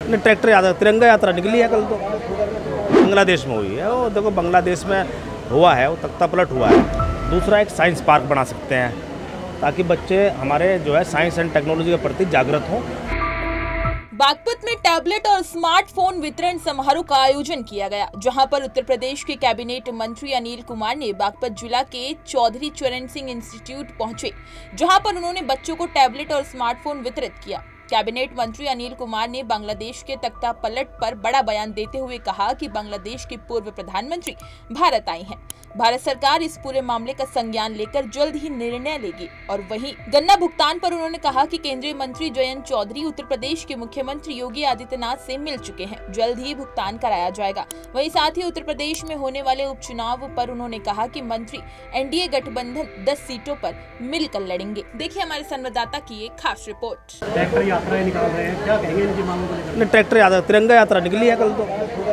नहीं, ट्रैक्टर यात्रा, तिरंगा यात्रा निकली है कल तो, बांग्लादेश में हुई है। वो देखो बांग्लादेश में हुआ है, वो तख्ता पलट हुआ है। दूसरा एक साइंस पार्क बना सकते हैं ताकि बच्चे हमारे जो है साइंस एंड टेक्नोलॉजी के प्रति जागृत हों। बागपत में टैबलेट और स्मार्टफोन वितरण समारोह का आयोजन किया गया, जहां पर उत्तर प्रदेश के कैबिनेट मंत्री अनिल कुमार ने बागपत जिला के चौधरी चरण सिंह इंस्टीट्यूट पहुंचे, जहां पर उन्होंने बच्चों को टैबलेट और स्मार्टफोन वितरित किया। कैबिनेट मंत्री अनिल कुमार ने बांग्लादेश के तख्ता पलट पर बड़ा बयान देते हुए कहा कि बांग्लादेश के पूर्व प्रधानमंत्री भारत आई हैं। भारत सरकार इस पूरे मामले का संज्ञान लेकर जल्द ही निर्णय लेगी। और वहीं गन्ना भुगतान पर उन्होंने कहा कि केंद्रीय मंत्री जयंत चौधरी उत्तर प्रदेश के मुख्यमंत्री योगी आदित्यनाथ से मिल चुके हैं, जल्द ही भुगतान कराया जाएगा। वहीं साथ ही उत्तर प्रदेश में होने वाले उपचुनाव पर उन्होंने कहा कि मंत्री एनडीए गठबंधन 10 सीटों पर मिलकर लड़ेंगे। देखिए हमारे संवाददाता की एक खास रिपोर्ट। ट्रैक्टर यात्राएं निकाल रहे हैं, क्या कहेंगे इनकी मांगों को लेकर? नहीं, ट्रैक्टर यात्रा, तिरंगा यात्रा निकली है कल तो।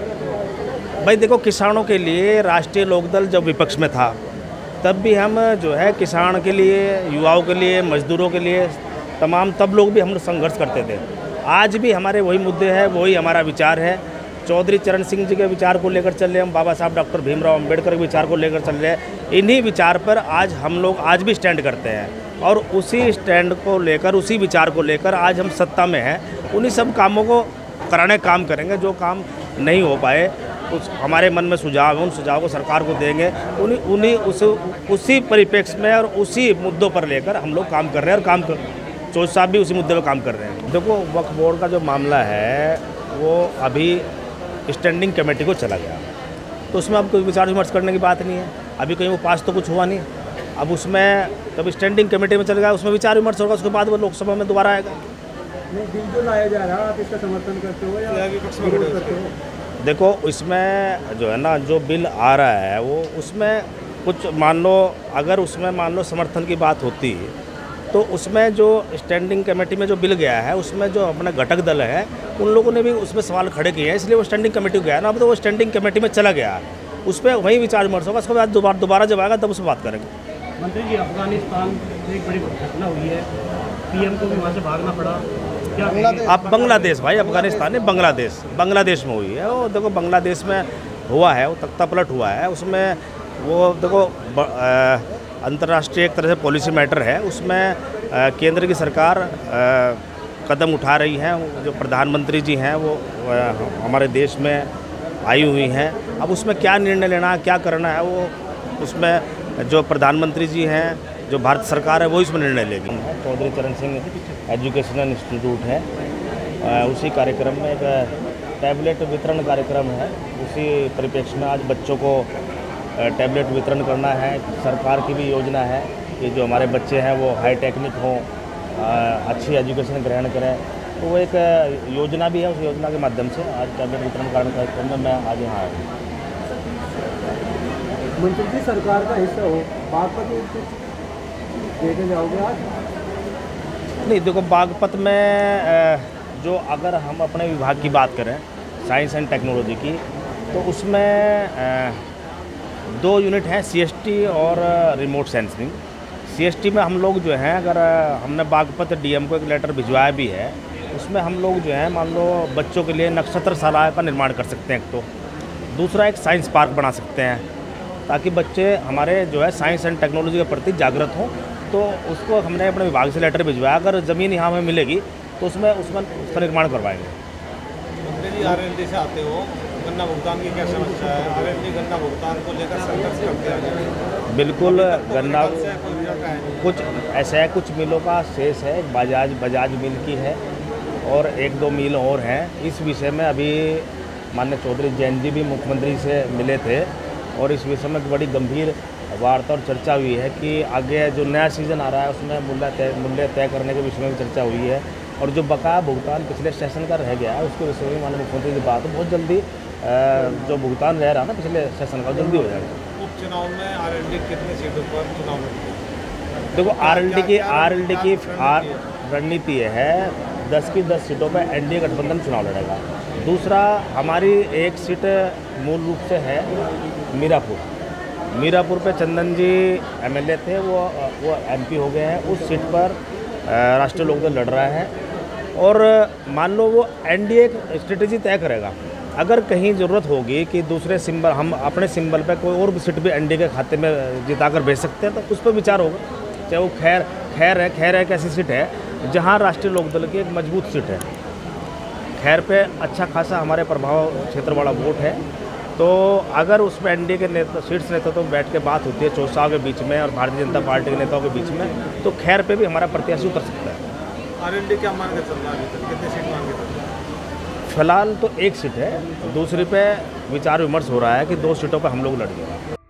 भाई देखो, किसानों के लिए राष्ट्रीय लोकदल जब विपक्ष में था तब भी हम जो है किसान के लिए, युवाओं के लिए, मजदूरों के लिए तमाम तब लोग भी हम संघर्ष करते थे। आज भी हमारे वही मुद्दे हैं, वही हमारा विचार है। चौधरी चरण सिंह जी के विचार को लेकर चल रहे हम, बाबा साहब डॉक्टर भीमराव अंबेडकर के विचार को लेकर चल रहे हैं। इन्हीं विचार पर आज हम लोग आज भी स्टैंड करते हैं और उसी स्टैंड को लेकर, उसी विचार को लेकर आज हम सत्ता में हैं। उन्हीं सब कामों को कराने काम करेंगे। जो काम नहीं हो पाए, उस हमारे मन में सुझाव है, उन सुझाव को सरकार को देंगे। उसी परिप्रेक्ष्य में और उसी मुद्दों पर लेकर हम लोग काम कर रहे हैं और चौधरी साहब भी उसी मुद्दे पर काम कर रहे हैं। देखो, वक्फ बोर्ड का जो मामला है वो अभी स्टैंडिंग कमेटी को चला गया, तो उसमें अब कोई विचार विमर्श करने की बात नहीं है। अभी कहीं वो पास तो कुछ हुआ नहीं। अब उसमें जब स्टैंडिंग कमेटी में चल गया, उसमें विचार विमर्श होगा, उसके बाद वो लोकसभा में दोबारा आएगा। बिल जो लाया जा रहा है, आप इसका समर्थन करते हो या विरोध करते हो? देखो, इसमें जो है ना, जो बिल आ रहा है वो उसमें कुछ मान लो, अगर उसमें मान लो समर्थन की बात होती तो उसमें जो स्टैंडिंग कमेटी में जो बिल गया है उसमें जो अपना घटक दल है उन लोगों ने भी उसमें सवाल खड़े किए हैं, इसलिए वो स्टैंडिंग कमेटी गया ना। अब तो वो स्टैंडिंग कमेटी में चला गया, उस पर वहीं विचार विमर्श होगा। उसके बाद दोबारा जब आएगा तब उस पर बात करेंगे। मंत्री जी, अफगानिस्तान में एक बड़ी घटना हुई है, पीएम को भी वहाँ से भागना पड़ा, क्या अब बांग्लादेश, भाई अफगानिस्तान नहीं, बांग्लादेश में हुई है। वो देखो बांग्लादेश में हुआ है, वो तख्ता पलट हुआ है। उसमें वो देखो अंतर्राष्ट्रीय एक तरह से पॉलिसी मैटर है। उसमें केंद्र की सरकार कदम उठा रही है। जो प्रधानमंत्री जी हैं वो हमारे देश में आई हुई हैं। अब उसमें क्या निर्णय लेना, क्या करना है, वो उसमें जो प्रधानमंत्री जी हैं, जो भारत सरकार है, वो इसमें निर्णय लेगी। चौधरी चरण सिंह एजुकेशनल इंस्टीट्यूट है, उसी कार्यक्रम में एक टैबलेट वितरण कार्यक्रम है। उसी परिप्रेक्ष्य में आज बच्चों को टैबलेट वितरण करना है। सरकार की भी योजना है कि जो हमारे बच्चे हैं वो हाई टेक्निक हों, अच्छी एजुकेशन ग्रहण करें, तो वो एक योजना भी है। उस योजना के माध्यम से आज टैबलेट वितरण कार्यक्रम में मैं आज यहाँ आया हूँ। मंत्री जी, सरकार का हिस्सा हो, बागपत देखे जाओगे आज? नहीं, देखो बागपत में जो अगर हम अपने विभाग की बात करें साइंस एंड टेक्नोलॉजी की, तो उसमें 2 यूनिट हैं, CST और रिमोट सेंसिंग। CST में हम लोग जो हैं, अगर हमने बागपत DM को एक लेटर भिजवाया भी है, उसमें हम लोग जो है मान लो बच्चों के लिए नक्षत्रशाला का निर्माण कर सकते हैं। एक तो दूसरा एक साइंस पार्क बना सकते हैं ताकि बच्चे हमारे जो है साइंस एंड टेक्नोलॉजी के प्रति जागृत हों। तो उसको हमने अपने विभाग से लेटर भिजवाया। अगर ज़मीन यहाँ हमें मिलेगी तो उसमें उसका निर्माण करवाएंगे। मंत्री जी, R&D से आते हो, गन्ना भुगतान की क्या समस्या है? R&D गन्ना भुगतान को लेकर संघर्ष करते हैं। बिल्कुल, गन्ना कुछ ऐसा है, कुछ मिलों का शेष है। बजाज मिल की है और 1-2 मिल और हैं। इस विषय में अभी माननीय चौधरी जयंत जी भी मुख्यमंत्री से मिले थे और इस विषय में बड़ी गंभीर वार्ता और चर्चा हुई है कि आगे जो नया सीज़न आ रहा है उसमें मूल्य तय करने के विषय में भी चर्चा हुई है। और जो बकाया भुगतान पिछले सेशन का रह गया है उसके विषय में माननीय मुख्यमंत्री की बात बहुत जल्दी, जो भुगतान रह रहा ना पिछले सेशन का, जल्दी हो जाएगा। उपचुनाव में R&D कितनी सीटों पर चुनाव लड़ेगी? देखो, R&D की रणनीति है 10 की 10 सीटों पर NDA गठबंधन चुनाव लड़ेगा। दूसरा, हमारी एक सीट मूल रूप से है मीरापुर पे चंदन जी MLA थे, वो MP हो गए हैं। उस सीट पर राष्ट्रीय लोकदल लड़ रहा है और मान लो वो एनडीए स्ट्रेटेजी तय करेगा। अगर कहीं ज़रूरत होगी कि दूसरे सिंबल, हम अपने सिंबल पे कोई और भी सीट भी एनडीए के खाते में जिताकर भेज सकते हैं, तो उस पर विचार होगा। चाहे वो खैर है एक ऐसी सीट है जहाँ राष्ट्रीय लोकदल की एक मजबूत सीट है। खैर पे अच्छा खासा हमारे प्रभाव क्षेत्र वाला वोट है, तो अगर उसमें एनडीए के नेता, शीर्ष नेता तो बैठ के बात होती है चौसाओं के बीच में और भारतीय जनता पार्टी के नेताओं के बीच में, तो खैर पे भी हमारा प्रत्याशी उतर सकता है। आरएलडी क्या मान के चल रहा है, कितनी सीट मान के चल रहा है? फिलहाल तो एक सीट है, दूसरी पे विचार विमर्श हो रहा है कि 2 सीटों पर हम लोग लड़ेंगे।